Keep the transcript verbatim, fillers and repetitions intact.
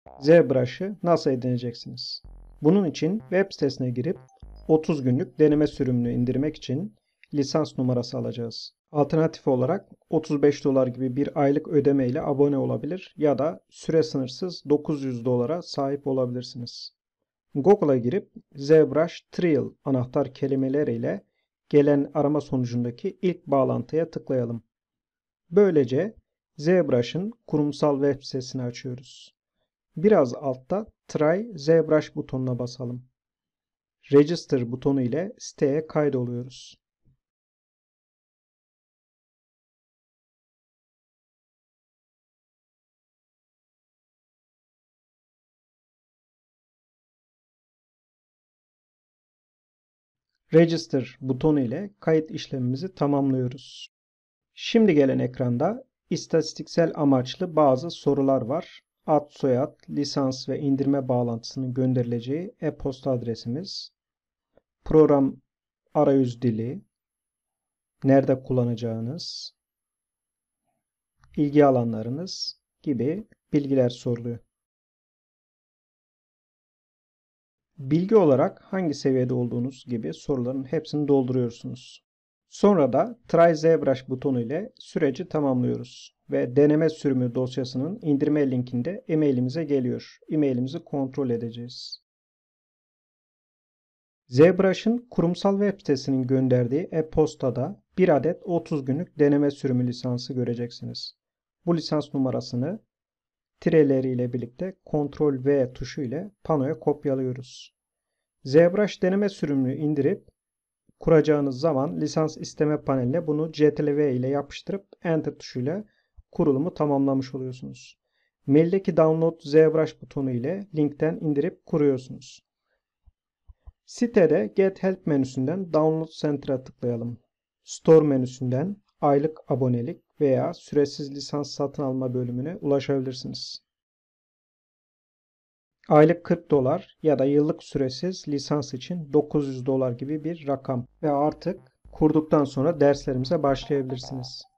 ZBrush'ı nasıl edineceksiniz? Bunun için web sitesine girip otuz günlük deneme sürümünü indirmek için lisans numarası alacağız. Alternatif olarak otuz beş dolar gibi bir aylık ödeme ile abone olabilir ya da süre sınırsız dokuz yüz dolara sahip olabilirsiniz. Google'a girip ZBrush Trial anahtar kelimeleriyle gelen arama sonucundaki ilk bağlantıya tıklayalım. Böylece ZBrush'ın kurumsal web sitesini açıyoruz. Biraz altta Try ZBrush butonuna basalım. Register butonu ile siteye kaydoluyoruz. Register butonu ile kayıt işlemimizi tamamlıyoruz. Şimdi gelen ekranda istatistiksel amaçlı bazı sorular var. Ad, soyad, lisans ve indirme bağlantısının gönderileceği e-posta adresimiz, program arayüz dili, nerede kullanacağınız, ilgi alanlarınız gibi bilgiler soruluyor. Bilgi olarak hangi seviyede olduğunuz gibi soruların hepsini dolduruyorsunuz. Sonra da Try ZBrush butonu ile süreci tamamlıyoruz ve deneme sürümü dosyasının indirme linkinde e-mailimize geliyor. E-mailimizi kontrol edeceğiz. ZBrush'ın kurumsal web sitesinin gönderdiği e-postada bir adet otuz günlük deneme sürümü lisansı göreceksiniz. Bu lisans numarasını tireleriyle birlikte kontrol V tuşu ile panoya kopyalıyoruz. ZBrush deneme sürümünü indirip kuracağınız zaman lisans isteme paneline bunu C T R L ile yapıştırıp Enter tuşuyla kurulumu tamamlamış oluyorsunuz. Maildeki Download ZBrush butonu ile linkten indirip kuruyorsunuz. Sitede Get Help menüsünden Download Center'a tıklayalım. Store menüsünden aylık abonelik veya süresiz lisans satın alma bölümüne ulaşabilirsiniz. Aylık kırk dolar ya da yıllık süresiz lisans için dokuz yüz dolar gibi bir rakam ve artık kurduktan sonra derslerimize başlayabilirsiniz.